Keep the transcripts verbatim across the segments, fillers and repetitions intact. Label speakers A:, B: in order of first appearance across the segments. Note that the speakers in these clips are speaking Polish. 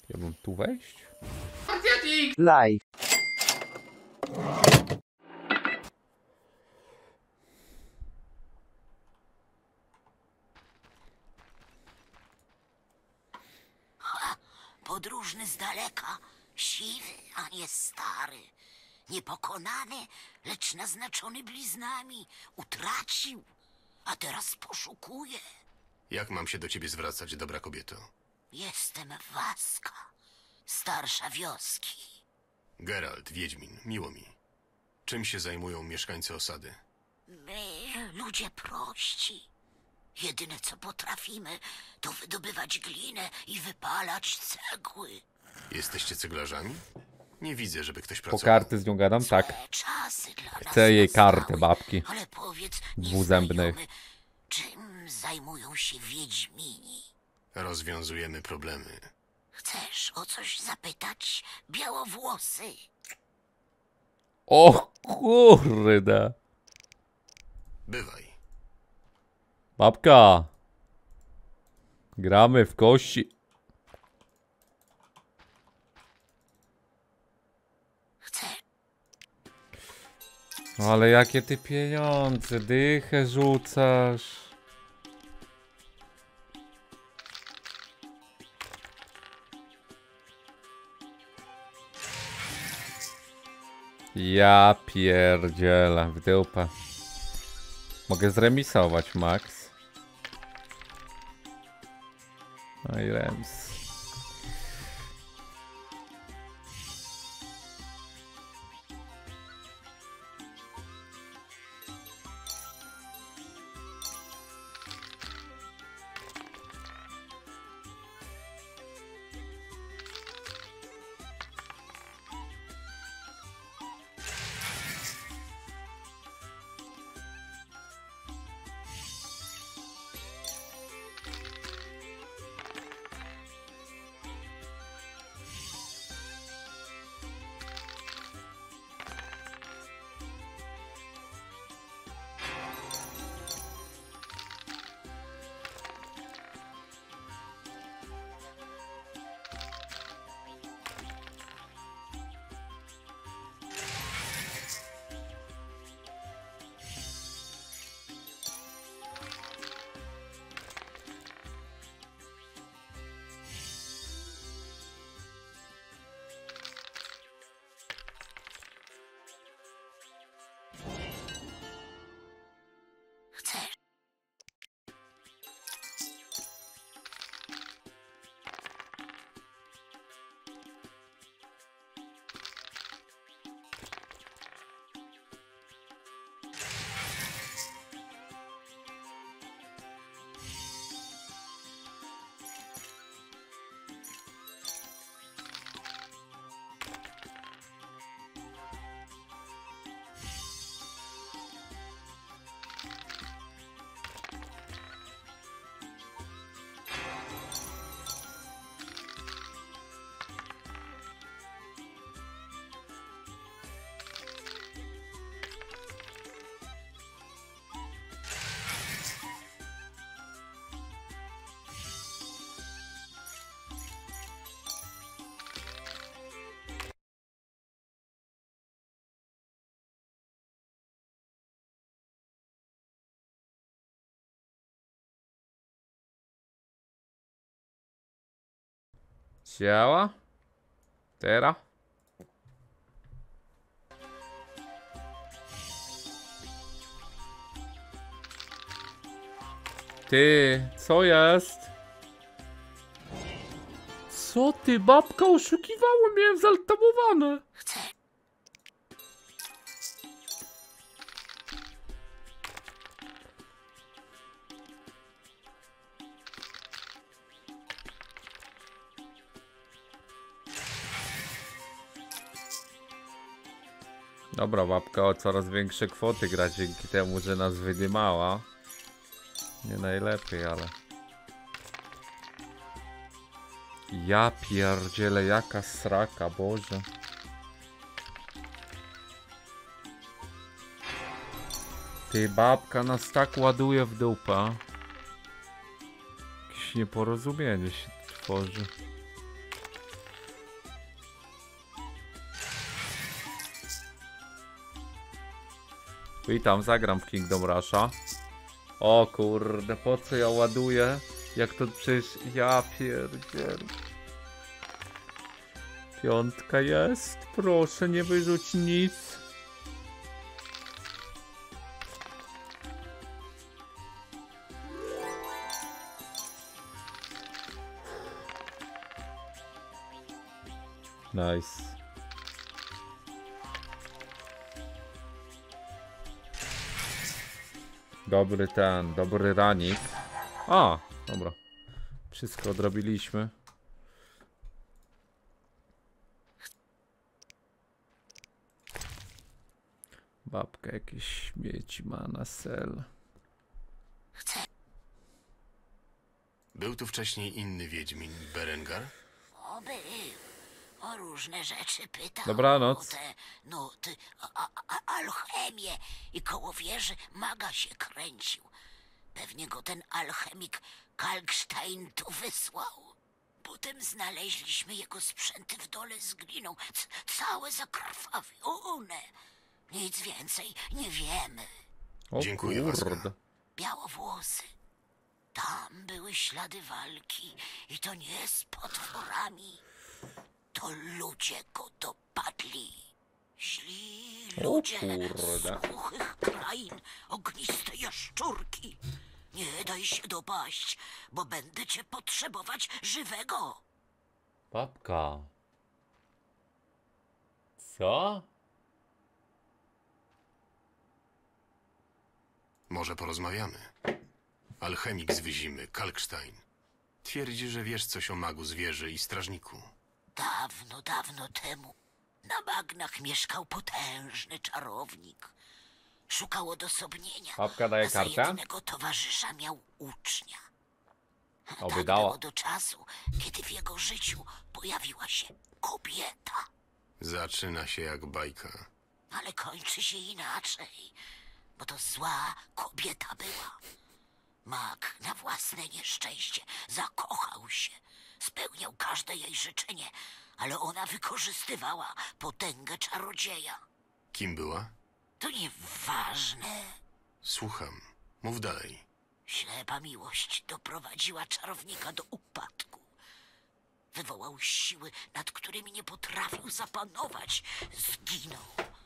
A: Ja mam tu wejść?
B: Live.
C: Podróżny z daleka, siwy, a nie stary. Niepokonany, lecz naznaczony bliznami. Utracił, a teraz poszukuje.
D: Jak mam się do ciebie zwracać, dobra kobieto?
C: Jestem Waska, starsza wioski.
D: Geralt, Wiedźmin, miło mi. Czym się zajmują mieszkańcy osady?
C: My, ludzie prości. Jedyne co potrafimy, to wydobywać glinę i wypalać cegły.
D: Jesteście ceglarzami? Nie widzę, żeby ktoś
A: Po
D: pracował.
A: karty z nią gadam? Tak.
C: Złe czasy dla nas
A: Chcę jej
C: nastały,
A: kartę, babki.
C: Ale powiedz,
A: Dwuzębnych.
C: nieznajomy, czym zajmują się wiedźmini?
D: Rozwiązujemy problemy.
C: Chcesz o coś zapytać, białowłosy?
A: O kurde.
D: Bywaj.
A: Babka. Gramy w kości.
C: Chcę.
A: No ale jakie ty pieniądze? Dychę rzucasz. Ja pierdzielę w dupę. Mogę zremisować, Max. No i remis.
C: Chcesz.
A: Działa? Teraz? Ty, co jest? Co ty, babka, oszukiwała, miałem zaltamowane.
C: Chcę.
A: Dobra, babka o coraz większe kwoty gra dzięki temu, że nas wydymała. Nie najlepiej, ale... Ja pierdzielę, jaka sraka, Boże. Ty, babka nas tak ładuje w dupę. Jakieś nieporozumienie się tworzy. Witam, zagram w Kingdom Rusha. O kurde, po co ja ładuję? Jak to przecież... Ja pierdziel. Piątka jest. Proszę, nie wyrzuć nic. Nice. Dobry ten, dobry ranik. A, dobra. Wszystko odrobiliśmy. Babka jakieś śmieci ma na sel.
C: Chcę.
D: Był tu wcześniej inny wiedźmin, Berengar?
C: O, był. O różne rzeczy pytał.
A: Dobranoc.
C: O te nuty, a, a, alchemię. I koło wieży maga się kręcił. Pewnie go ten alchemik Kalkstein tu wysłał. Potem znaleźliśmy jego sprzęty w dole z gliną. C całe zakrwawione. Nic więcej nie wiemy.
A: O
D: Dziękuję,
A: kurde.
D: Waska.
C: Białowłosy. Tam były ślady walki. I to nie z potworami. To ludzie go dopadli. Źli
A: O
C: ludzie
A: kurde.
C: z głuchych krain, ogniste jaszczurki. Nie daj się dopaść, bo będę cię potrzebować żywego.
A: Babka. Co?
D: Może porozmawiamy. Alchemik z Wyzimy, Kalkstein. Twierdzi, że wiesz coś o magu zwierzy i strażniku.
C: Dawno, dawno temu na bagnach mieszkał potężny czarownik. Szukał odosobnienia,
A: Babka daje
C: a za
A: kartę?
C: jednego towarzysza miał ucznia.
A: Oby
C: Tak
A: dała.
C: było do czasu, kiedy w jego życiu pojawiła się kobieta.
D: Zaczyna się jak bajka.
C: Ale kończy się inaczej, bo to zła kobieta była. Mag na własne nieszczęście zakochał się. Spełniał każde jej życzenie, ale ona wykorzystywała potęgę czarodzieja.
D: Kim była?
C: To nieważne.
D: Słucham. Mów dalej.
C: Ślepa miłość doprowadziła czarownika do upadku. Wywołał siły, nad którymi nie potrafił zapanować. Zginął,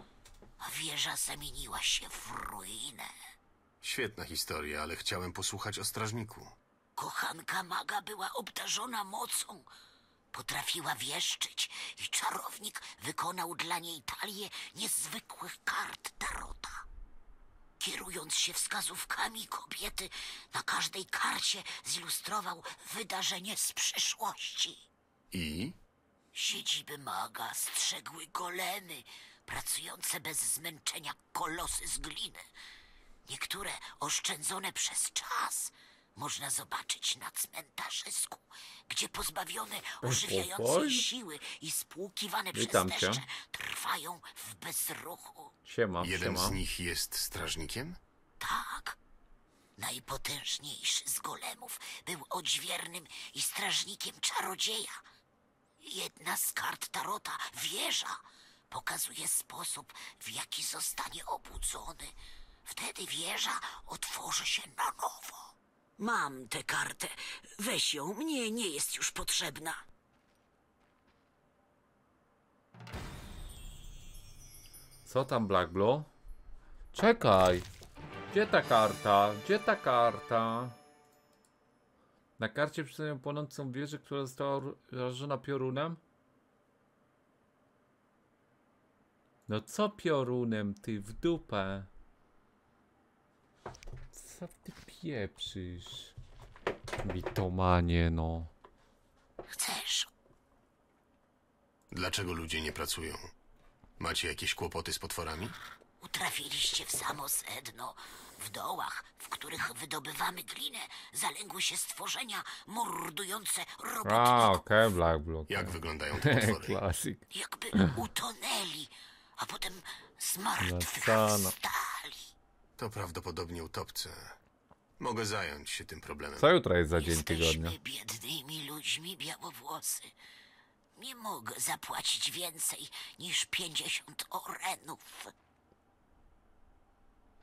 C: a wieża zamieniła się w ruinę.
D: Świetna historia, ale chciałem posłuchać o strażniku.
C: Kochanka maga była obdarzona mocą. Potrafiła wieszczyć i czarownik wykonał dla niej talię niezwykłych kart tarota. Kierując się wskazówkami kobiety, na każdej karcie zilustrował wydarzenie z przeszłości.
D: I?
C: Siedziby maga strzegły golemy, pracujące bez zmęczenia kolosy z gliny. Niektóre oszczędzone przez czas można zobaczyć na cmentarzysku, gdzie pozbawione ożywiającej siły i spłukiwane przez
A: Witam cię.
C: deszcze trwają w bezruchu.
A: Siema,
D: Jeden
A: siema.
D: z nich jest strażnikiem?
C: Tak. Najpotężniejszy z golemów był odźwiernym i strażnikiem czarodzieja. Jedna z kart tarota, wieża, pokazuje sposób, w jaki zostanie obudzony. Wtedy wieża otworzy się na nowo. Mam tę kartę. Weź ją, mnie nie jest już potrzebna.
A: Co tam, Black Blue? Czekaj! Gdzie ta karta? Gdzie ta karta? Na karcie przedstawiam płonącą wieżę, która została rażona piorunem? No co piorunem, ty w dupę? Co ty pieprzysz? Witomanie, no.
C: Chcesz?
D: Dlaczego ludzie nie pracują? Macie jakieś kłopoty z potworami?
C: Utrafiliście w samo sedno. W dołach, w których wydobywamy glinę, zalęgły się stworzenia mordujące
A: A,
C: robotników.
A: okej, Black Blue.
D: Jak wyglądają te potwory?
A: Klasyk.
C: Jakby utonęli, a potem zmartwych
A: Zasana.
C: wstali.
D: To prawdopodobnie utopce. Mogę zająć się tym problemem.
A: Co jutro jest za dzień tygodnia?
C: Jesteśmy biednymi ludźmi, białowłosy. Nie mogę zapłacić więcej niż pięćdziesiąt orenów.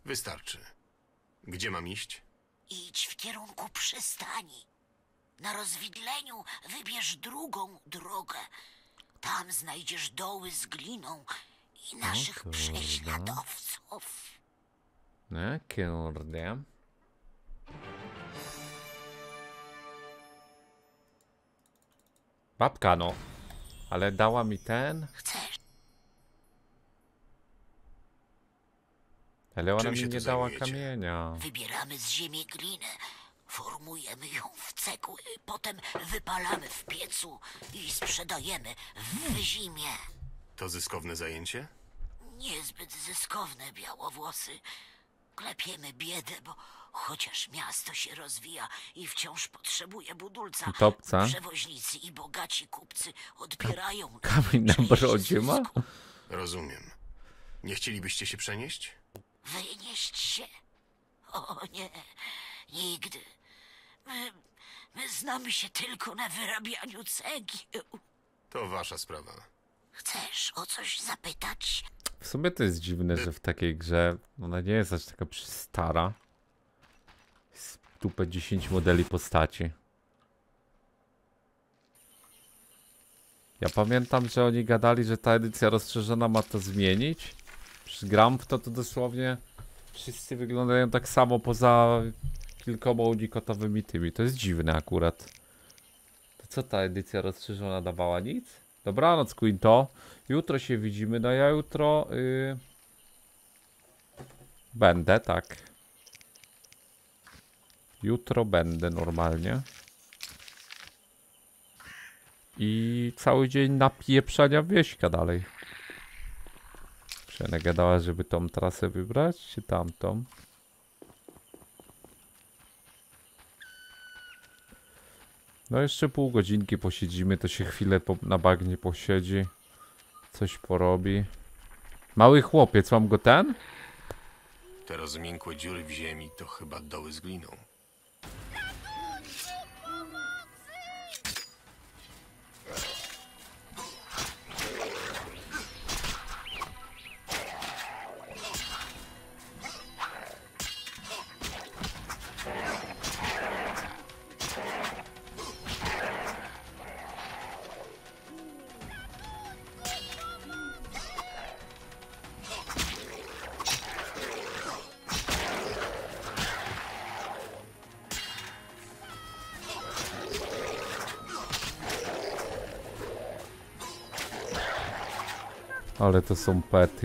D: Wystarczy. Gdzie mam iść?
C: Idź w kierunku przystani. Na rozwidleniu wybierz drugą drogę. Tam znajdziesz doły z gliną i naszych
A: kurde.
C: prześladowców.
A: No kurde. Babka no. Ale dała mi ten.
C: Chcesz?
A: Ale ona
D: Czym
A: mi
D: się
A: nie
D: tu
A: dała
D: zajmujecie?
A: kamienia.
C: Wybieramy z ziemi glinę. Formujemy ją w cegły, potem wypalamy w piecu i sprzedajemy w zimie.
D: To zyskowne zajęcie?
C: Niezbyt zyskowne, białowłosy. Klepiemy biedę, bo chociaż miasto się rozwija i wciąż potrzebuje budulca,
A: I topca.
C: przewoźnicy i bogaci kupcy odbierają
A: Kamień na
C: część
A: brodzie ma?
C: zysku.
D: Rozumiem. Nie chcielibyście się przenieść?
C: Wynieść się? O nie, nigdy. My, my znamy się tylko na wyrabianiu cegieł.
D: To wasza sprawa.
C: Chcesz o coś zapytać?
A: W sumie to jest dziwne, że w takiej grze ona nie jest aż taka stara. Jest tupę dziesięć modeli postaci. Ja pamiętam, że oni gadali, że ta edycja rozszerzona ma to zmienić. Przy gram w to, to dosłownie wszyscy wyglądają tak samo poza kilkoma unikotowymi tymi. To jest dziwne akurat. To co ta edycja rozszerzona dawała? Nic? Dobranoc, Quinto. Jutro się widzimy. No ja jutro yy... będę, tak. Jutro będę normalnie. I cały dzień napieprzania wieśka dalej. Przena gadała, żeby tą trasę wybrać, czy tamtą? No jeszcze pół godzinki posiedzimy, to się chwilę po, na bagnie posiedzi. Coś porobi. Mały chłopiec, mam go ten?
D: Te rozmiękłe dziury w ziemi to chyba doły z gliną.
A: Ale to są pety.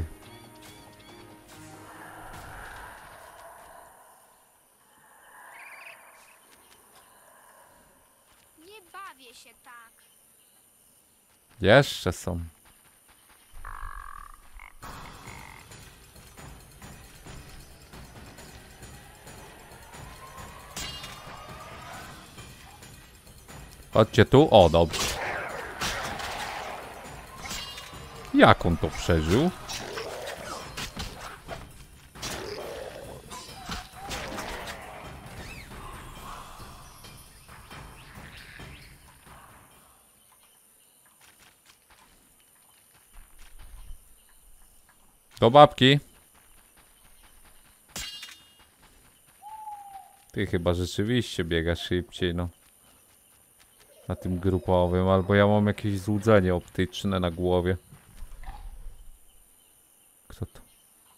E: Nie bawię się tak.
A: Jeszcze są. Chodźcie tu. O, dobrze. Jak on to przeżył? Do babki. Ty chyba rzeczywiście biegasz szybciej, no. Na tym grupowym, albo ja mam jakieś złudzenie optyczne na głowie. Kto to?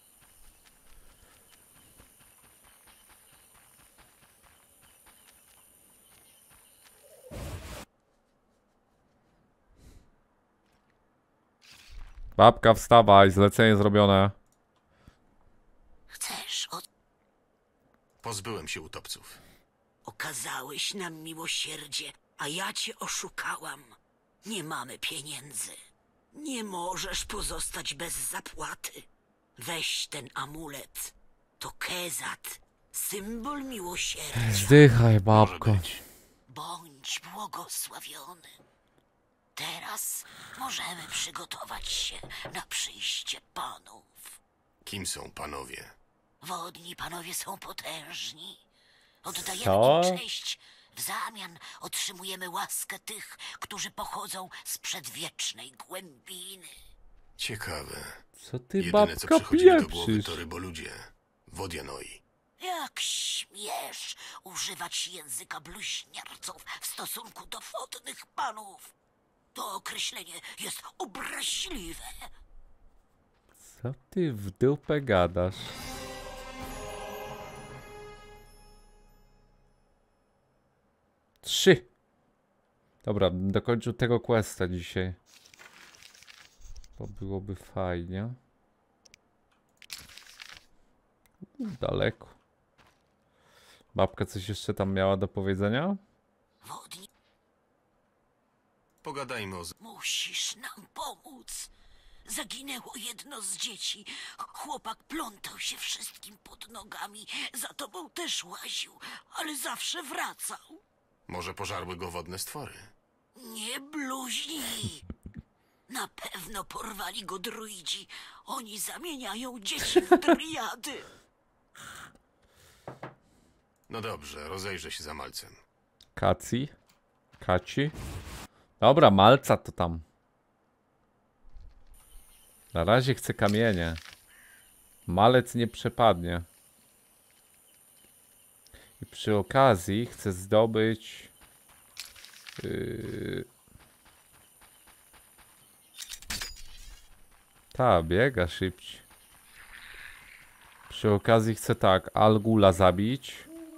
A: Babka, wstawaj, zlecenie zrobione.
C: Chcesz o...
D: Pozbyłem się utopców.
C: Okazałeś nam miłosierdzie, a ja cię oszukałam. Nie mamy pieniędzy. Nie możesz pozostać bez zapłaty. Weź ten amulet. To Kezat, symbol miłosierdzia.
A: Zdychaj,
D: Może
A: babko.
D: być.
C: Bądź błogosławiony. Teraz możemy przygotować się na przyjście panów.
D: Kim są panowie?
C: Wodni panowie są potężni. Oddajemy
A: Co?
C: im cześć. W zamian otrzymujemy łaskę tych, którzy pochodzą z przedwiecznej głębiny.
D: Ciekawe.
A: Co ty,
D: Jedyne co
A: babka,
D: przychodzi mi do głowy
A: pieprzysz?
D: to ryboludzie. Wodianoi.
C: Jak śmiesz używać języka bluźnierców w stosunku do wodnych panów? To określenie jest obraźliwe.
A: Co ty w dupę gadasz? Trzy. Dobra, bym dokończył tego questa dzisiaj. To byłoby fajnie. Daleko. Babka coś jeszcze tam miała do powiedzenia?
C: Wodni,
D: Pogadajmy o... z-
C: musisz nam pomóc. Zaginęło jedno z dzieci. Chłopak plątał się wszystkim pod nogami. Za tobą też łaził, ale zawsze wracał.
D: Może pożarły go wodne stwory?
C: Nie bluźnij. Na pewno porwali go druidzi. Oni zamieniają dzieci w driady.
D: No dobrze, rozejrzę się za malcem.
A: Kaci? Kaci? Dobra, malca to tam. Na razie chcę kamienie. Malec nie przepadnie. I przy okazji chcę zdobyć... Yy... Ta, biega szybciej. Przy okazji chcę tak, Algula zabić.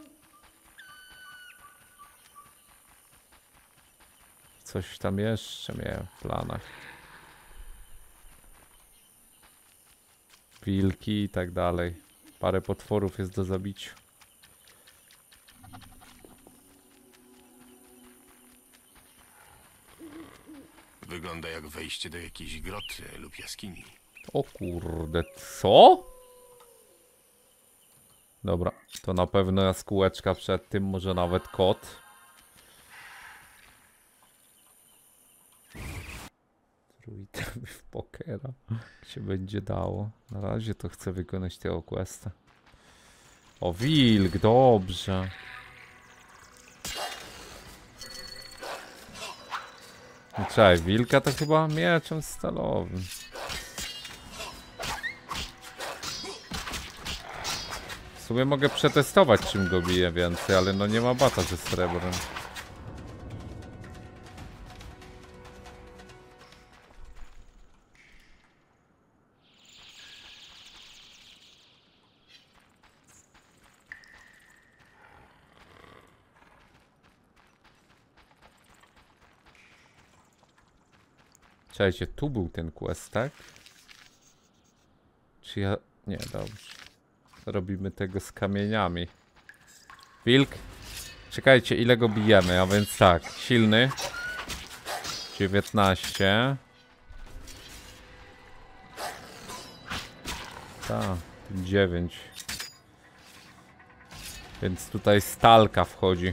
A: Coś tam jeszcze miałem w planach. Wilki i tak dalej. Parę potworów jest do zabicia.
D: Wygląda jak wejście do jakiejś groty lub jaskini.
A: O kurde, co? Dobra, to na pewno jaskółeczka przed tym, może nawet kot. Trójtemy w pokera się będzie dało. Na razie to chcę wykonać tego questa. O, wilk, dobrze. No czekaj, wilka to chyba mieczem stalowym. W sumie mogę przetestować, czym go bije więcej, ale no nie ma bata ze srebrem. Czekajcie, tu był ten quest, tak? Czy ja... Nie, dobrze. Robimy tego z kamieniami. Wilk. Czekajcie, ile go bijemy, a więc tak. Silny. dziewiętnaście. Tak, dziewięć. Więc tutaj stalka wchodzi.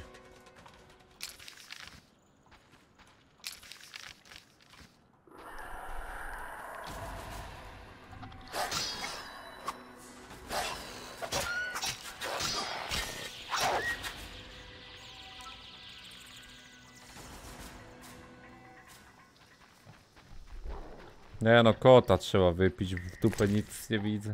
A: Nie no, kota trzeba wypić, w dupę nic nie widzę.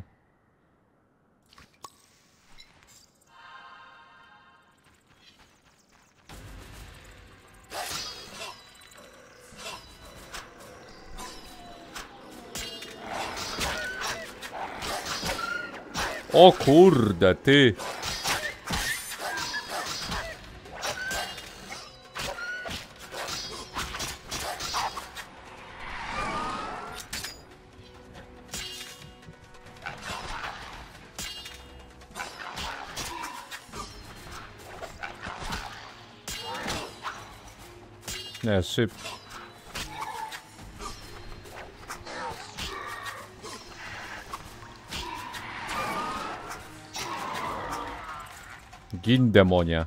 A: O kurde, ty! Nie, szybko. Gin demonie.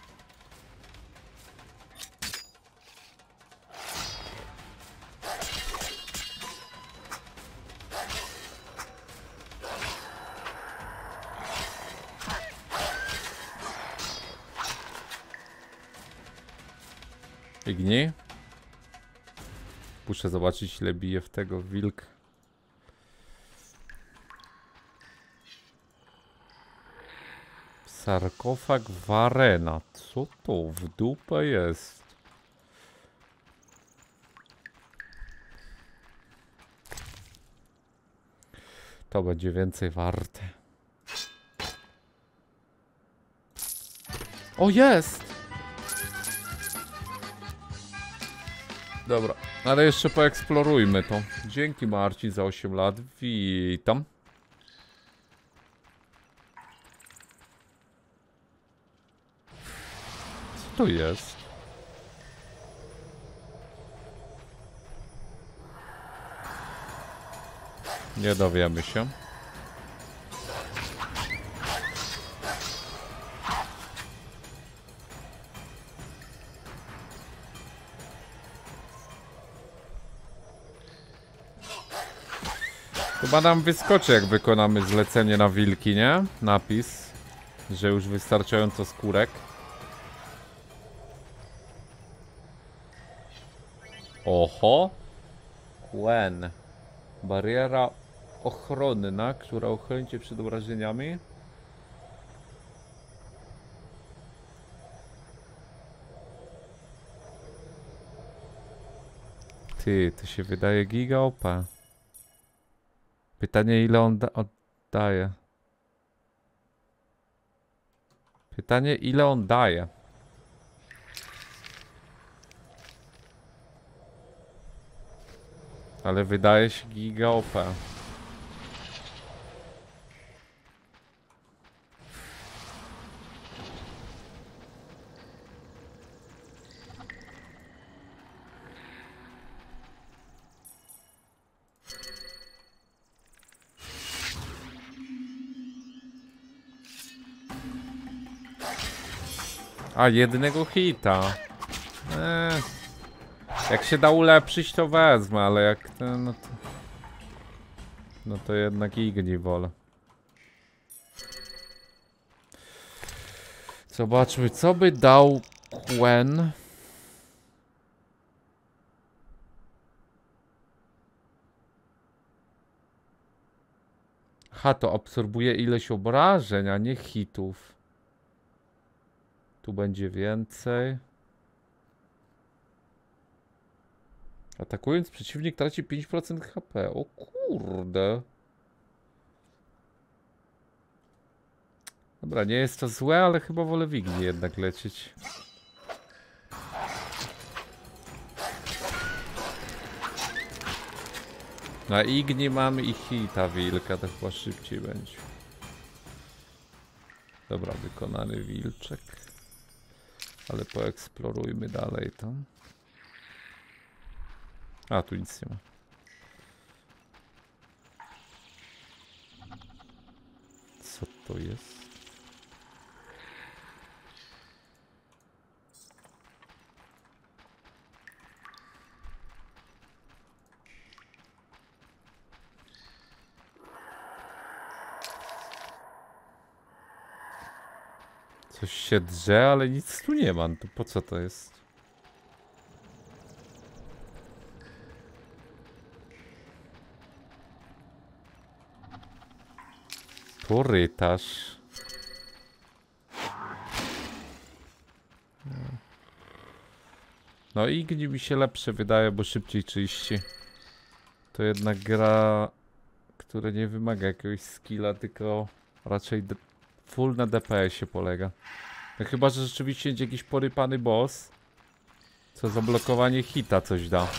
A: Ignij. Muszę zobaczyć, ile bije w tego wilk. Sarkofag Warena. Co to w dupę jest? To będzie więcej warte. O, jest! Dobra, ale jeszcze poeksplorujmy to. Dzięki Marcin za osiem lat. Witam. Co to jest? Nie dowiemy się. Chyba nam wyskoczy, jak wykonamy zlecenie na wilki, nie? Napis, że już wystarczająco skórek. Oho. Quen. Bariera ochronna, która ochroni cię przed obrażeniami. Ty, to się wydaje giga O P. Pytanie, ile on da oddaje. Pytanie, ile on daje. Ale wydaje się giga O P. A, jednego hita. Eee. Jak się da ulepszyć, to wezmę, ale jak ten, no to... No to jednak Igni wolę. Zobaczmy, co by dał Quen. Ha, to absorbuje ileś obrażeń, a nie hitów. Tu będzie więcej. Atakując, przeciwnik traci pięć procent H P. O kurde. Dobra, nie jest to złe, ale chyba wolę Wigni jednak lecieć. Na Igni mamy i hita wilka, to chyba szybciej będzie. Dobra, wykonany wilczek. Ale poeksplorujmy dalej to. A, tu nic nie ma. Co to jest? Coś się drze, ale nic tu nie ma. To po co to jest? Korytarz. No Igni mi się lepsze wydaje, bo szybciej czyści. To jednak gra, która nie wymaga jakiegoś skilla, tylko raczej full na D P S-ie polega. No chyba, że rzeczywiście będzie jakiś porypany boss, co zablokowanie hita coś da.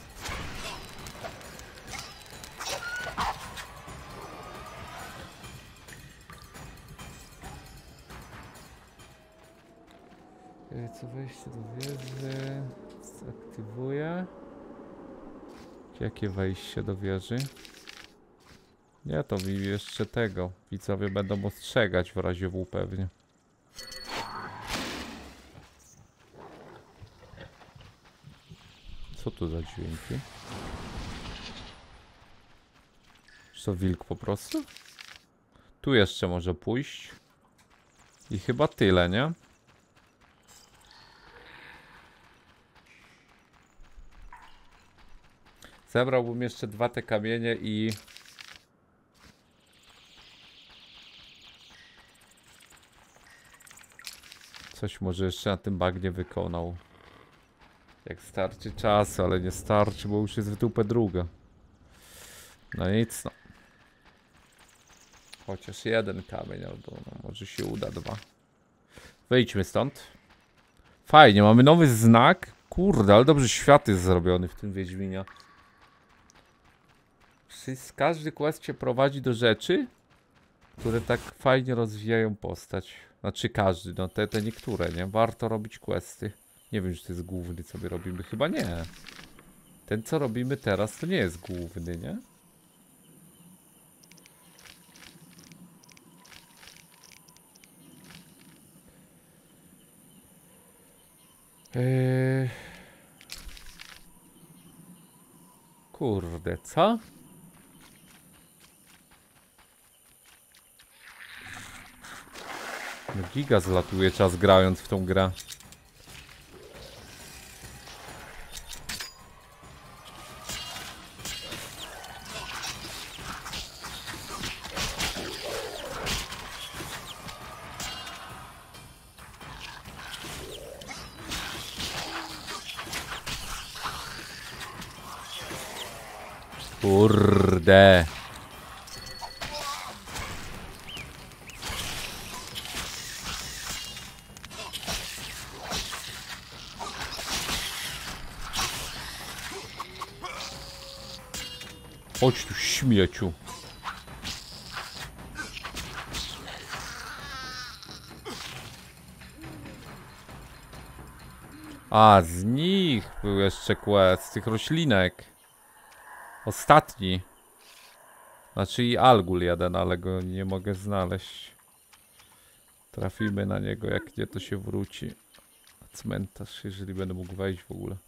A: Co wejście do wieży? Zaktywuję. Jakie wejście do wieży? Nie, to mi jeszcze tego. Widzowie będą ostrzegać w razie W pewnie. Co tu za dźwięki? Czy to wilk po prostu? Tu jeszcze może pójść. I chyba tyle, nie? Zebrałbym jeszcze dwa te kamienie i... Coś może jeszcze na tym bagnie wykonał. Jak starczy czasu, ale nie starczy, bo już jest w dupę druga. No nic no. Chociaż jeden kamień, albo no, może się uda dwa. Wyjdźmy stąd. Fajnie, mamy nowy znak. Kurde, ale dobrze świat jest zrobiony w tym Wiedźminie. Każdy quest cię prowadzi do rzeczy, które tak fajnie rozwijają postać. Znaczy każdy, no te, te niektóre, nie? Warto robić questy. Nie wiem, czy to jest główny, co my robimy. Chyba nie. Ten, co robimy teraz, to nie jest główny, nie? Eee... Kurde, co? No giga zlatuje czas grając w tą grę. Kurde. Chodź tu, śmieciu. A, z nich był jeszcze quest, z tych roślinek. Ostatni. Znaczy i Algul jeden, ale go nie mogę znaleźć. Trafimy na niego, jak nie to się wróci. Cmentarz, jeżeli będę mógł wejść w ogóle.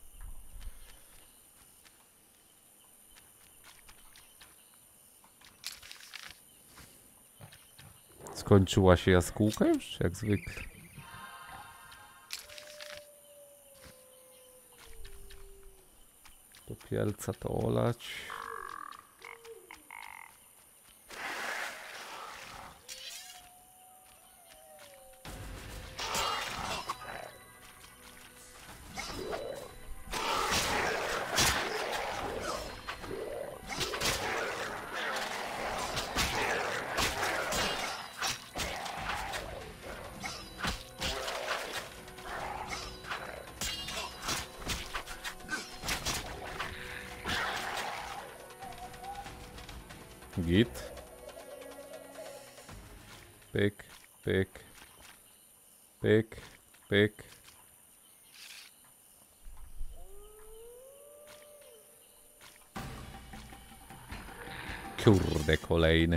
A: Skończyła się jaskółka już? Jak zwykle. Popielca to olać. Git. Pyk, pyk. Pyk, pyk. Kurde, kolejny.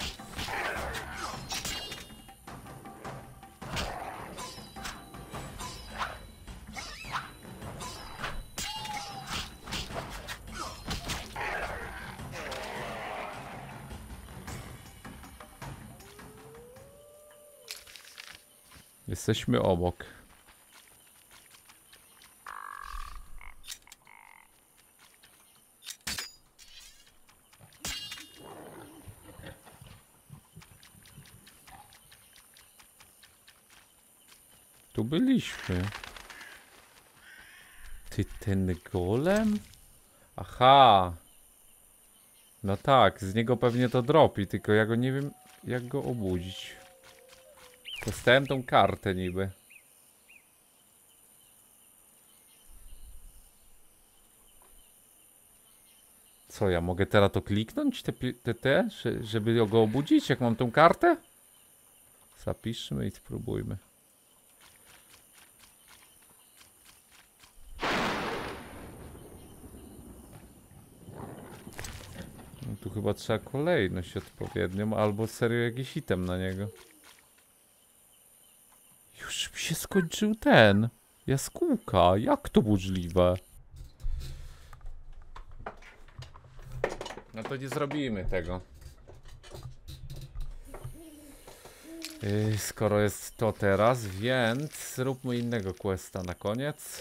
A: Jesteśmy obok. Tu byliśmy. Ty, ten golem? Aha. No tak, z niego pewnie to dropi, tylko ja go nie wiem, jak go obudzić. Dostałem tą kartę niby. Co, ja mogę teraz to kliknąć? Te, te, te żeby go obudzić, jak mam tą kartę? Zapiszmy i spróbujmy. No tu chyba trzeba kolejność odpowiednią, albo serio jakiś item na niego. Już mi się skończył ten. Jaskółka. Jak to możliwe? No to nie zrobimy tego. Yy, skoro jest to teraz, więc zróbmy innego questa na koniec.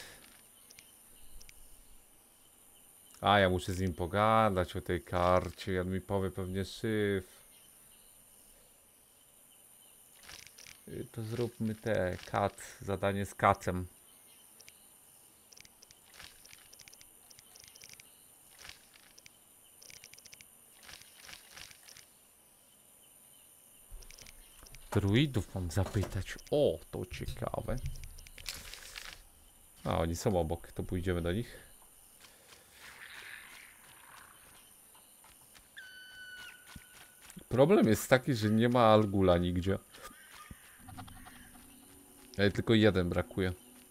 A: A, ja muszę z nim pogadać o tej karcie. On mi powie pewnie szyf. Y, To zróbmy te kat, zadanie z kacem. Druidów mam zapytać. O, to ciekawe. A, oni są obok, to pójdziemy do nich. Problem jest taki, że nie ma Algula nigdzie. Ale tylko jeden brakuje.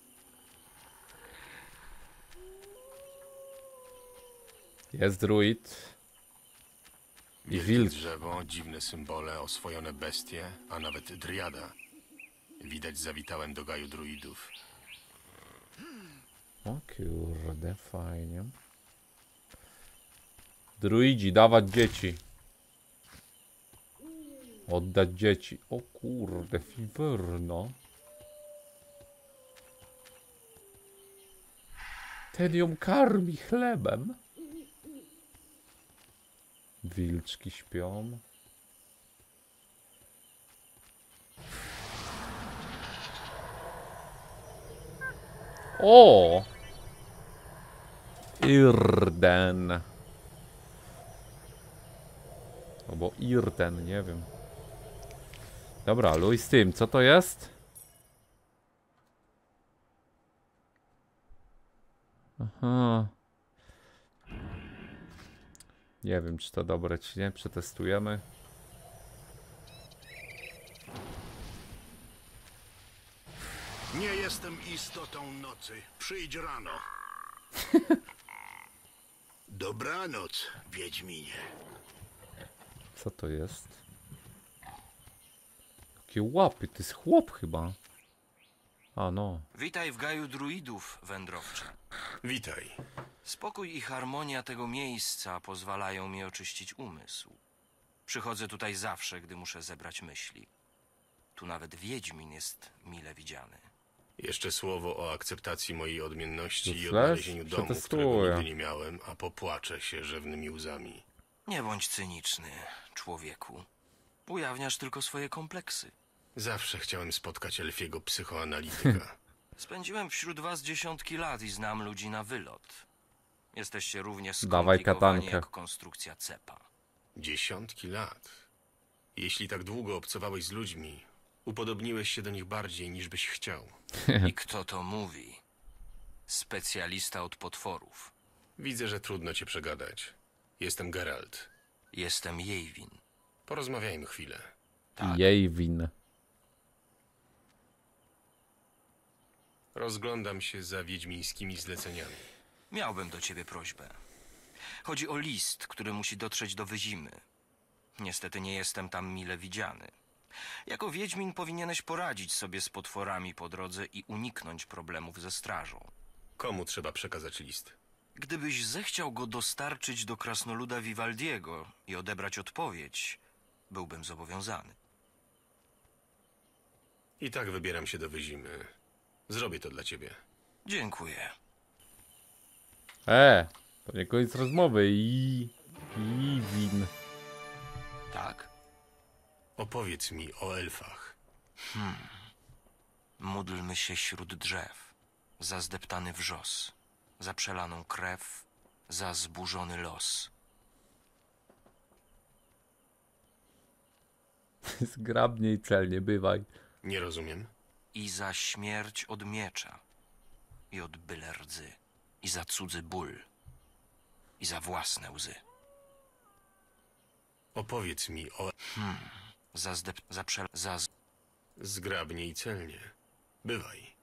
A: Jest druid. I
D: Wielkie
A: wilk.
D: drzewo, dziwne symbole, oswojone bestie, a nawet driada. Widać, zawitałem do gaju druidów.
A: O kurde, fajnie. Druidzi, dawać dzieci. Oddać dzieci. O kurde, fiwerno. Ten ją karmi chlebem. Wilczki śpią. O! Irden. Albo Irten, nie wiem. Dobra, luj z tym, co to jest? Aha. Nie wiem, czy to dobre, czy nie. Przetestujemy.
F: Nie jestem istotą nocy. Przyjdź rano. Dobranoc, Wiedźminie.
A: Co to jest? Jakie łapy, to jest chłop chyba. A no.
G: Witaj w gaju druidów, wędrowcze.
D: Witaj.
G: Spokój i harmonia tego miejsca pozwalają mi oczyścić umysł. Przychodzę tutaj zawsze, gdy muszę zebrać myśli. Tu nawet Wiedźmin jest mile widziany.
D: Jeszcze słowo o akceptacji mojej odmienności i
A: Useless?
D: odnalezieniu domu,
A: Przetestuję.
D: którego nigdy nie miałem, a popłaczę się rzewnymi łzami.
G: Nie bądź cyniczny, człowieku. Ujawniasz tylko swoje kompleksy.
D: Zawsze chciałem spotkać elfiego psychoanalityka.
G: Spędziłem wśród was dziesiątki lat i znam ludzi na wylot. Jesteście równie
A: Dawaj
G: skomplikowani
A: katankę.
G: jak konstrukcja cepa.
D: Dziesiątki lat. Jeśli tak długo obcowałeś z ludźmi, upodobniłeś się do nich bardziej niż byś chciał.
G: I kto to mówi? Specjalista od potworów.
D: Widzę, że trudno cię przegadać. Jestem Geralt.
G: Jestem Jejwin.
D: Porozmawiajmy chwilę.
G: Tak.
A: Jej win.
D: Rozglądam się za wiedźmińskimi zleceniami.
G: Miałbym do ciebie prośbę. Chodzi o list, który musi dotrzeć do Wyzimy. Niestety nie jestem tam mile widziany. Jako wiedźmin powinieneś poradzić sobie z potworami po drodze i uniknąć problemów ze strażą.
D: Komu trzeba przekazać list?
G: Gdybyś zechciał go dostarczyć do krasnoluda Vivaldiego i odebrać odpowiedź, byłbym zobowiązany.
D: I tak wybieram się do Wyzimy. Zrobię to dla ciebie.
G: Dziękuję.
A: E, to nie koniec rozmowy. I, i win.
G: Tak?
D: Opowiedz mi o elfach.
G: Módlmy się wśród drzew, za zdeptany wrzos, za przelaną krew, za zburzony los.
A: Zgrabnie i celnie, bywaj.
D: Nie rozumiem.
G: I za śmierć od miecza, i od byle rdzy, i za cudzy ból, i za własne łzy.
D: Opowiedz mi o...
G: Za zdep... za przel... za... z-
D: Zgrabnie i celnie. Bywaj.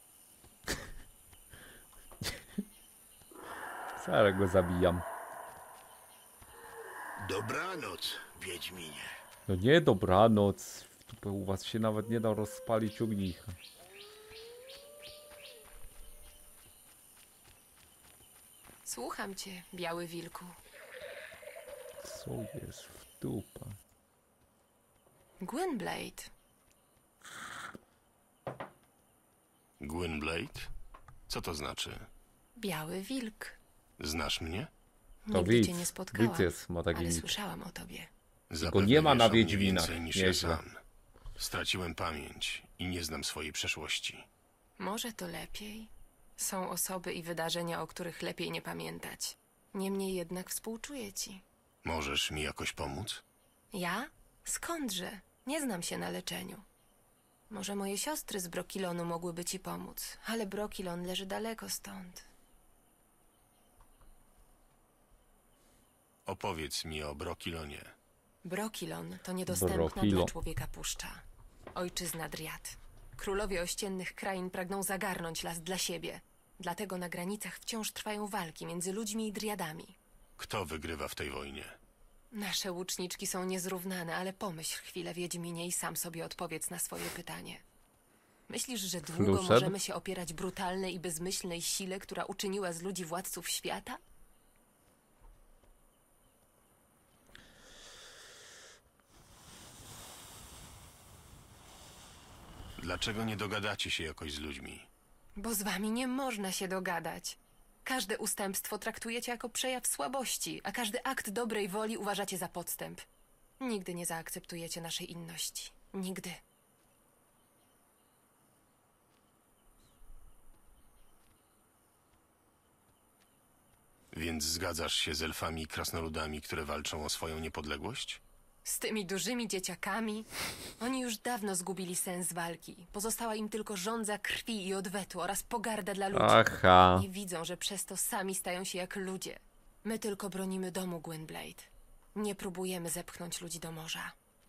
A: Zaraz go zabijam.
F: Dobranoc, Wiedźminie.
A: No nie, dobranoc. Tu u was się nawet nie da rozpalić ognicha.
H: Słucham cię, biały wilku.
A: Co jest w dupa?
H: Gwynblade.
D: Gwynblade? Co to znaczy?
H: Biały wilk.
D: Znasz mnie?
A: To
H: Nigdy
A: widz.
H: cię nie spotkałam,
A: Widz jest, ma taki
H: ale
A: nick.
H: słyszałam o tobie.
D: Zapewne
A: nie ma
D: wiesz
A: na
D: o mnie
A: Wiedźminach.
D: więcej niż
A: Nieźle.
D: ja sam. Straciłem pamięć i nie znam swojej przeszłości.
H: Może to lepiej? Są osoby i wydarzenia, o których lepiej nie pamiętać. Niemniej jednak współczuję ci.
D: Możesz mi jakoś pomóc?
H: Ja? Skądże? Nie znam się na leczeniu. Może moje siostry z Brokilonu mogłyby ci pomóc, ale Brokilon leży daleko stąd.
D: Opowiedz mi o Brokilonie.
H: Brokilon to niedostępna
A: Brokilo.
H: dla człowieka puszcza. Ojczyzna Driad. Królowie ościennych krain pragną zagarnąć las dla siebie. Dlatego na granicach wciąż trwają walki między ludźmi i Driadami.
D: Kto wygrywa w tej wojnie?
H: Nasze łuczniczki są niezrównane, ale pomyśl chwilę, Wiedźminie, i sam sobie odpowiedz na swoje pytanie. Myślisz, że długo
A: Fluszed?
H: możemy się opierać brutalnej i bezmyślnej sile, która uczyniła z ludzi władców świata?
D: Dlaczego nie dogadacie się jakoś z ludźmi?
H: Bo z wami nie można się dogadać. Każde ustępstwo traktujecie jako przejaw słabości, a każdy akt dobrej woli uważacie za podstęp. Nigdy nie zaakceptujecie naszej inności. Nigdy.
D: Więc zgadzasz się z elfami i krasnoludami, które walczą o swoją niepodległość?
H: Z tymi dużymi dzieciakami? Oni już dawno zgubili sens walki. Pozostała im tylko żądza krwi i odwetu oraz pogarda dla ludzi.
A: Aha.
H: Nie widzą, że przez to sami stają się jak ludzie. My tylko bronimy domu Gwynblade. Nie próbujemy zepchnąć ludzi do morza.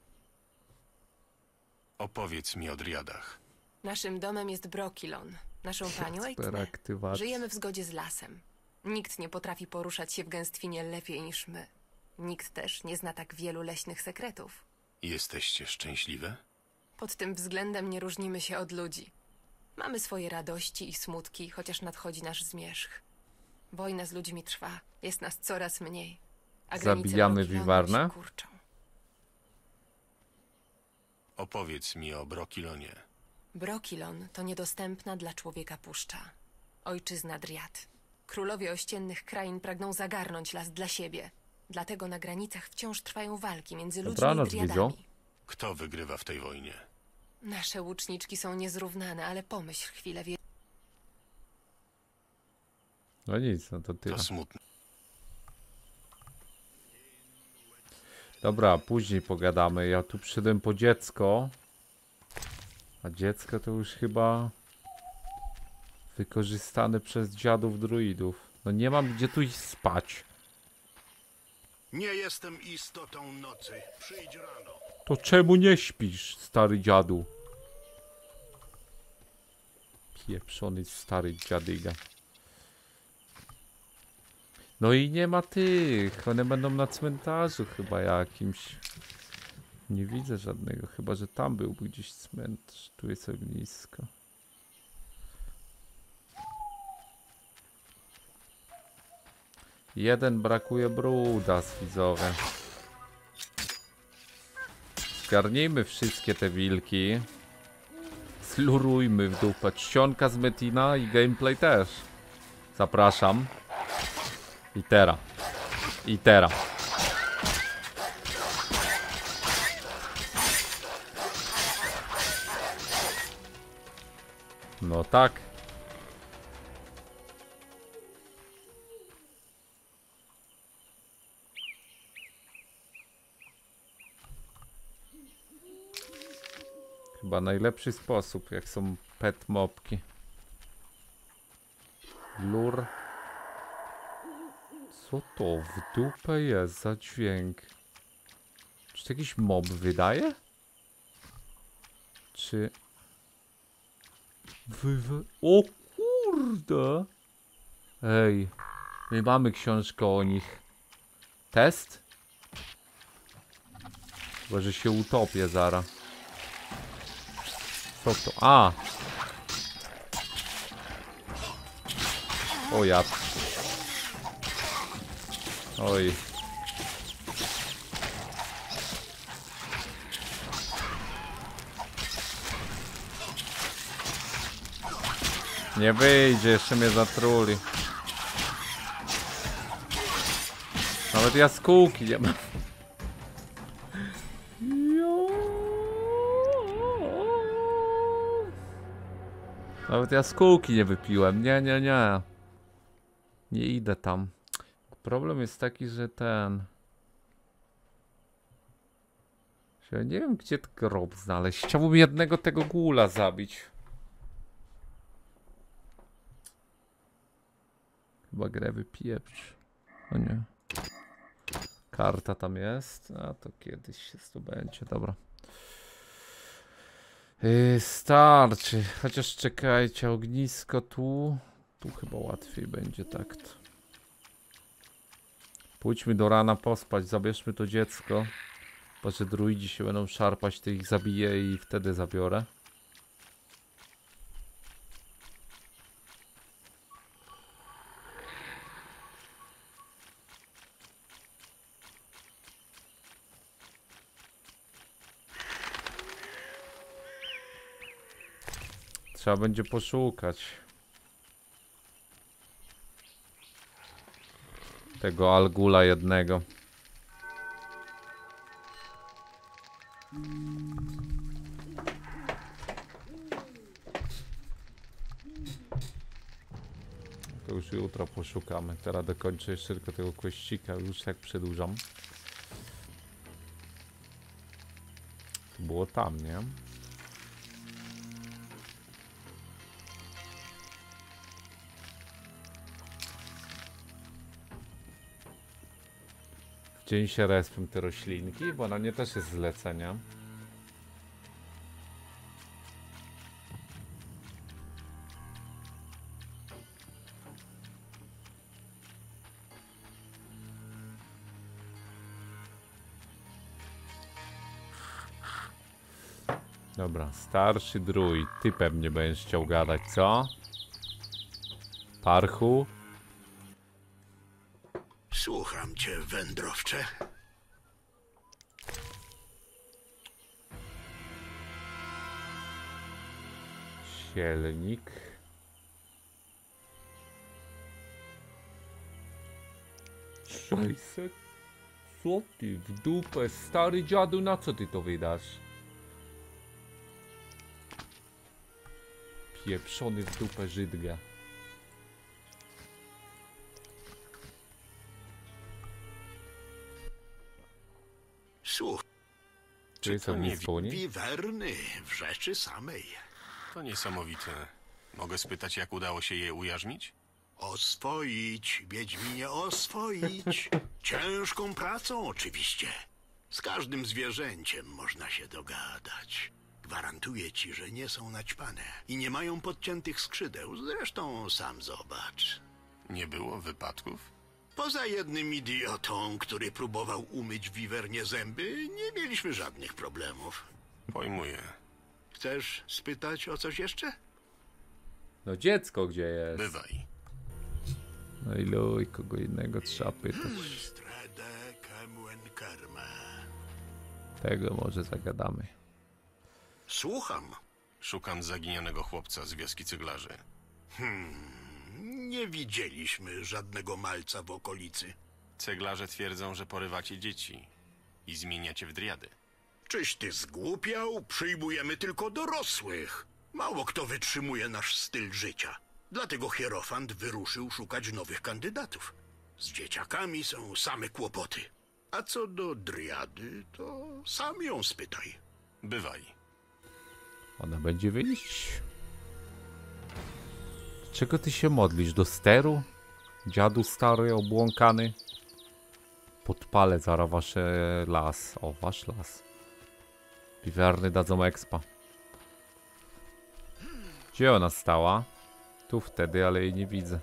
D: Opowiedz mi o Driadach.
H: Naszym domem jest Brokilon, naszą panią Ejtnę.
A: Peraktywacja.
H: Żyjemy w zgodzie z lasem. Nikt nie potrafi poruszać się w gęstwinie lepiej niż my. Nikt też nie zna tak wielu leśnych sekretów.
D: Jesteście szczęśliwe?
H: Pod tym względem nie różnimy się od ludzi. Mamy swoje radości i smutki, chociaż nadchodzi nasz zmierzch. Wojna z ludźmi trwa, jest nas coraz mniej. A granice
A: Zabijamy
H: Brokilonu
A: Wiwarnę?
H: się kurczą.
D: Opowiedz mi o Brokilonie.
H: Brokilon to niedostępna dla człowieka puszcza. Ojczyzna Driad. Królowie ościennych krain pragną zagarnąć las dla siebie. Dlatego na granicach wciąż trwają walki między ludźmi
A: Dobranoc,
H: i Driadami.
A: Widzio.
D: Kto wygrywa w tej wojnie?
H: Nasze łuczniczki są niezrównane, ale pomyśl chwilę, wie...
A: No nic, no to tyle.
D: To smutne.
A: Dobra, później pogadamy. Ja tu przyszedłem po dziecko. A dziecko to już chyba wykorzystane przez dziadów druidów. No nie mam gdzie tu iść spać.
F: Nie jestem istotą nocy. Przyjdź rano.
A: To czemu nie śpisz, stary dziadu? Pieprzony stary dziadyga. No i nie ma tych. One będą na cmentarzu chyba jakimś. Nie widzę żadnego. Chyba, że tam byłby gdzieś cmentarz. Tu jest ognisko. Jeden brakuje brudas, widzowie. Zgarnijmy wszystkie te wilki. Slurujmy w dupę. Czcionka z Metina i gameplay też. Zapraszam. I teraz. I teraz. No tak. Chyba najlepszy sposób, jak są pet mopki. Lur. Co to w dupę jest za dźwięk? Czy to jakiś mob wydaje? Czy... Wywe... O kurde! Ej, my mamy książkę o nich. Test? Chyba, że się utopię zaraz. Co to? A! O ja. Oj. Nie wyjdzie, jeszcze mnie zatruli. Nawet jaskółki nie ma. Nawet jaskółki nie wypiłem. Nie, nie, nie. Nie idę tam. Problem jest taki, że ten... Że nie wiem, gdzie ten grob znaleźć. Chciałbym jednego tego gula zabić. Chyba grę wypieprz. O nie. Karta tam jest. A to kiedyś się zdobędzie. Dobra. Yy, starczy. Chociaż czekajcie. Ognisko tu. Tu chyba łatwiej będzie tak. Pójdźmy do rana pospać. Zabierzmy to dziecko. Bo że druidzi się będą szarpać, to ich zabiję i wtedy zabiorę. Trzeba będzie poszukać tego Algula jednego. To już jutro poszukamy. Teraz dokończę jeszcze tylko tego kościka. Już tak przedłużam. To było tam, nie? W dzień się respią te roślinki, bo na nie też jest zlecenie. Dobra, starszy druid. Ty pewnie będziesz chciał gadać, co? Parchu?
F: Słucham cię, wędrowcze.
A: Sielnik. sześćset? Co ty w dupę, stary dziadu, na co ty to wydasz? Pieprzony w dupę Żydga.
F: Słuch,
A: Czy są
D: nie
A: niespółni?
F: wiwerny w rzeczy samej.
D: To niesamowite. Mogę spytać, jak udało się je ujarzmić?
F: Oswoić, Wiedźminie, oswoić. Ciężką pracą oczywiście. Z każdym zwierzęciem można się dogadać. Gwarantuję ci, że nie są naćpane i nie mają podciętych skrzydeł. Zresztą sam zobacz.
D: Nie było wypadków?
F: Poza jednym idiotą, który próbował umyć wiwernie zęby, nie mieliśmy żadnych problemów.
D: Pojmuję.
F: Chcesz spytać o coś jeszcze?
A: No dziecko gdzie jest?
D: Bywaj.
A: No i luj, kogo innego trzeba pytać.
F: Strede kemuen kerme.
A: Tego może zagadamy.
F: Słucham.
D: Szukam zaginionego chłopca z wioski cyglarzy.
F: Nie widzieliśmy żadnego malca w okolicy.
D: Ceglarze twierdzą, że porywacie dzieci i zmieniacie w driady.
F: Czyś ty zgłupiał? Przyjmujemy tylko dorosłych. Mało kto wytrzymuje nasz styl życia. Dlatego hierofant wyruszył szukać nowych kandydatów. Z dzieciakami są same kłopoty. A co do driady, to sam ją spytaj.
D: Bywaj.
A: Ona będzie wyjść. Czego ty się modlisz? Do steru? Dziadu stary, obłąkany? Podpalę zaraz wasze las. O, wasz las. Piwerny dadzą expa. Gdzie ona stała? Tu wtedy, ale jej nie widzę.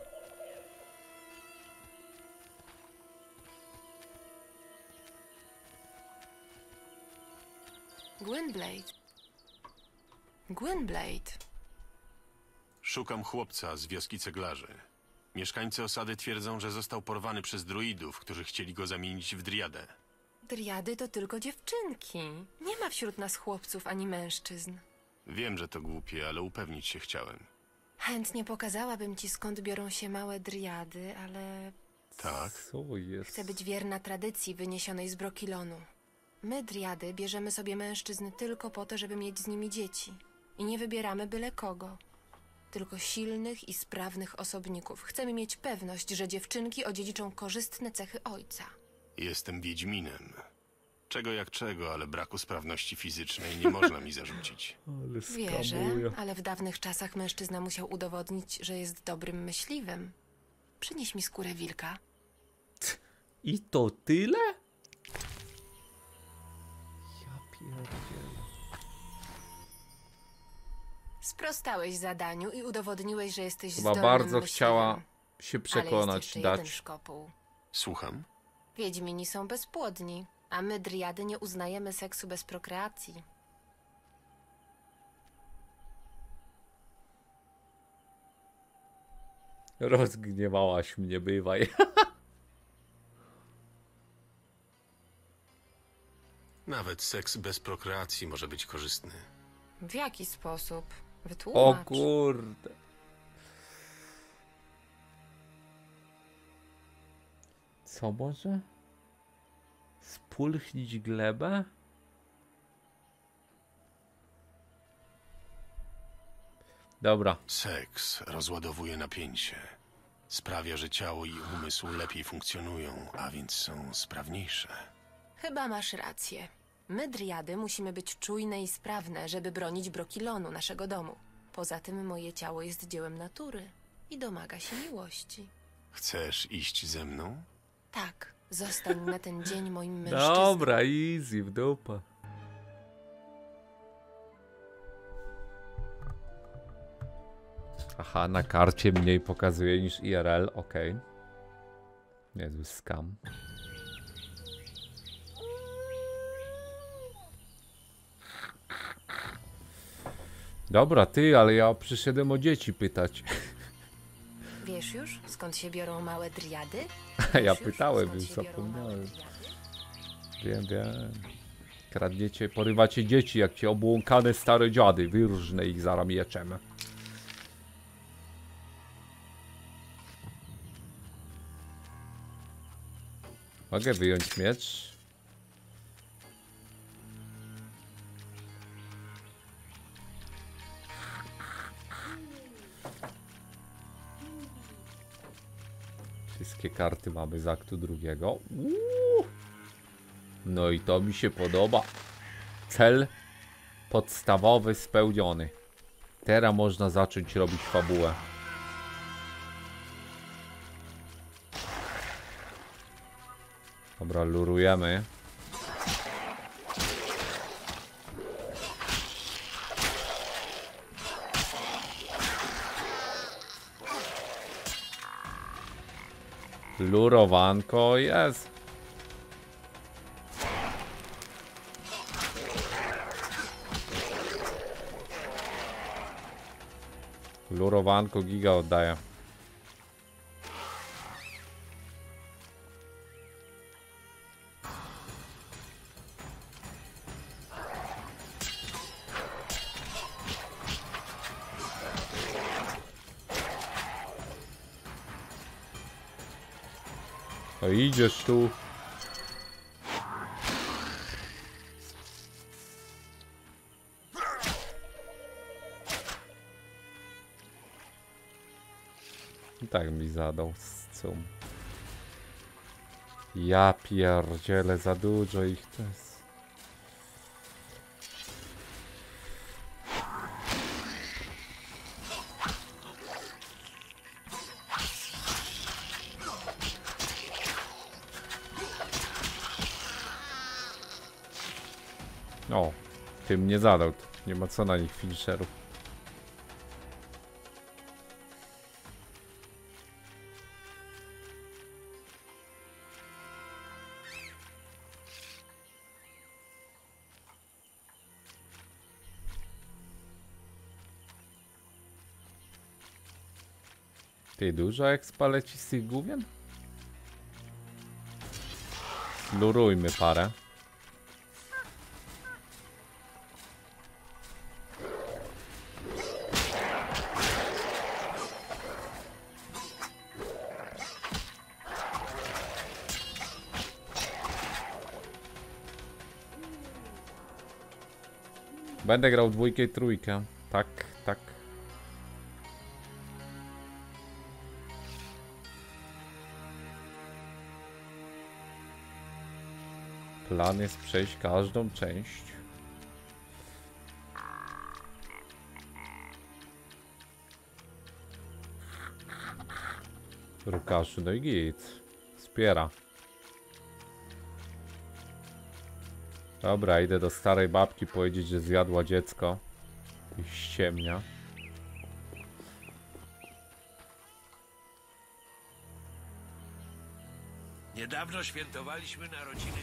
H: Gwynblade. Gwynblade.
D: Szukam chłopca z wioski ceglarzy. Mieszkańcy osady twierdzą, że został porwany przez druidów, którzy chcieli go zamienić w driadę.
H: Driady to tylko dziewczynki. Nie ma wśród nas chłopców ani mężczyzn.
D: Wiem, że to głupie, ale upewnić się chciałem.
H: Chętnie pokazałabym ci, skąd biorą się małe driady, ale
D: Tak?
A: Co jest?
H: chcę być wierna tradycji wyniesionej z Brokilonu. My, driady, bierzemy sobie mężczyzn tylko po to, żeby mieć z nimi dzieci. I nie wybieramy byle kogo. Tylko silnych i sprawnych osobników. Chcemy mieć pewność, że dziewczynki odziedziczą korzystne cechy ojca.
D: Jestem Wiedźminem. Czego jak czego, ale braku sprawności fizycznej nie można mi zarzucić.
A: Ale
H: Wierzę,
A: skamuję.
H: ale w dawnych czasach mężczyzna musiał udowodnić, że jest dobrym myśliwym. Przynieś mi skórę wilka.
A: I to tyle? Ja pierdzielę.
H: Sprostałeś zadaniu i udowodniłeś, że jesteś
A: Chyba
H: zdolnym
A: bardzo
H: myśliwym.
A: chciała się
H: Ale jest
A: przekonać,
H: jeszcze jeden
A: dać.
H: szkopuł.
D: Słucham?
H: Wiedźmini są bezpłodni, a my, driady, nie uznajemy seksu bez prokreacji.
A: Rozgniewałaś mnie, bywaj.
D: Nawet seks bez prokreacji może być korzystny.
H: W jaki sposób?
A: O
H: Wytłumacz.
A: kurde. Co może? Spulchnić glebę? Dobra.
D: Seks rozładowuje napięcie. Sprawia, że ciało i umysł lepiej funkcjonują, a więc są sprawniejsze.
H: Chyba masz rację. My, driady, musimy być czujne i sprawne, żeby bronić Brokilonu, naszego domu. Poza tym moje ciało jest dziełem natury i domaga się miłości.
D: Chcesz iść ze mną?
H: Tak, zostań na ten dzień moim mężczyzną.
A: Dobra, easy, w dupę. Aha, na karcie mniej pokazuje niż I R L, okej. Niezły skam. Dobra, ty, ale ja przyszedłem o dzieci pytać.
H: Wiesz już, skąd się biorą małe driady?
A: Ja
H: Wiesz już,
A: pytałem,
H: skąd
A: już
H: się biorą małe
A: zapomniałem.
H: driady?
A: Wiem, wiem. Kradniecie, porywacie dzieci jak ci obłąkane stare dziady. Wyrżnę ich zaraz mieczem. Mogę wyjąć miecz? Wszystkie karty mamy z aktu drugiego. Uuu. No i to mi się podoba. Cel podstawowy spełniony. Teraz można zacząć robić fabułę. Dobra, lurujemy. Lurowanko jest. Lurowanko giga oddaje. To idziesz tu. I tak mi zadał z cum. Ja pierdzielę, za dużo ich to jest. O, tym nie zadał. Nie ma co na nich finisherów. Ty, dużo expa leci z tych gówien? Lurujmy parę. Będę grał dwójkę i trójkę. Tak, tak. Plan jest przejść każdą część. Rukaszu, no i git. Wspiera. Dobra, idę do starej babki powiedzieć, że zjadła dziecko. I ściemnia.
I: Niedawno świętowaliśmy narodziny.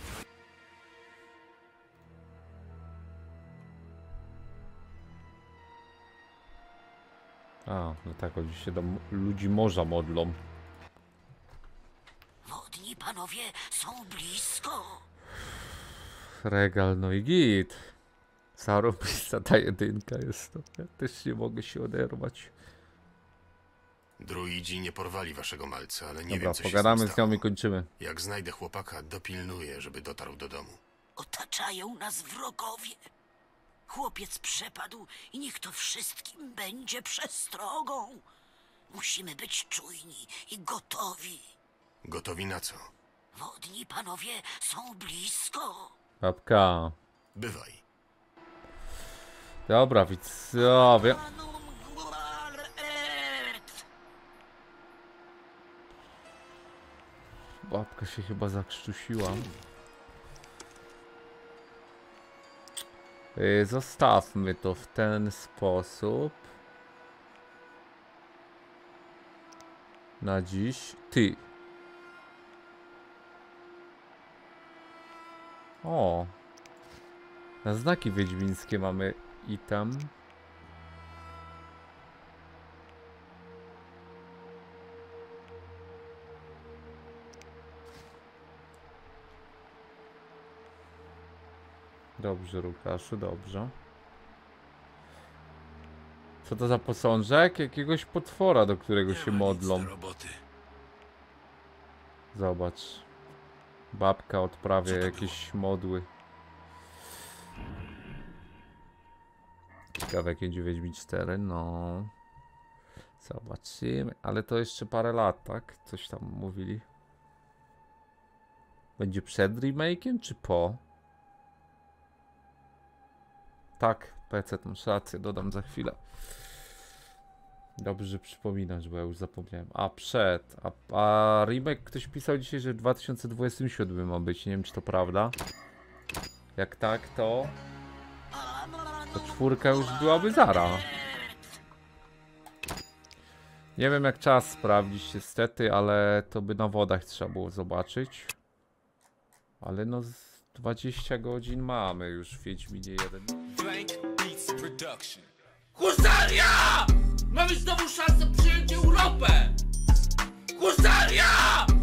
A: A, no tak, oni się do ludzi morza modlą.
C: Wodni panowie są blisko.
A: Regal, no i git. Zarobista ta jedynka jest to. Ja też nie mogę się oderwać.
D: Druidzi nie porwali waszego malca, ale nie
A: Dobra,
D: wiem, co
A: pogadamy
D: się
A: z
D: z
A: nią
D: nim
A: i kończymy.
D: stało. Jak znajdę chłopaka, dopilnuję, żeby dotarł do domu.
C: Otaczają nas wrogowie. Chłopiec przepadł i niech to wszystkim będzie przestrogą. Musimy być czujni i gotowi.
D: Gotowi na co?
C: Wodni panowie są blisko.
A: Babka.
D: Bywaj.
A: Dobra, widzowie. Babka się chyba zakrztusiła. Yy, Zostawmy to w ten sposób. Na dziś. Ty. O. Na znaki wiedźmińskie mamy item. Dobrze, Lukaszu, dobrze. Co to za posążek? Jakiegoś potwora, do którego się modlą. Zobacz. Babka odprawia jakieś modły. Ciekawe, jak będzie Wiedźmin cztery, no. Zobaczymy. Ale to jeszcze parę lat, tak? Coś tam mówili. Będzie przed remake'iem, czy po? Tak, P C, masz rację, dodam za chwilę. Dobrze, że przypominasz, bo ja już zapomniałem. A przed, a, a remake ktoś pisał dzisiaj, że w dwa tysiące dwudziestym siódmym ma być, nie wiem czy to prawda. Jak tak, to... To czwórka już byłaby zara. Nie wiem jak czas sprawdzić niestety, ale to by na wodach trzeba było zobaczyć. Ale no z dwadzieścia godzin mamy już w Wiedźminie jeden.
J: Husaria! Mamy znowu szansę przyjąć Europę! Husaria!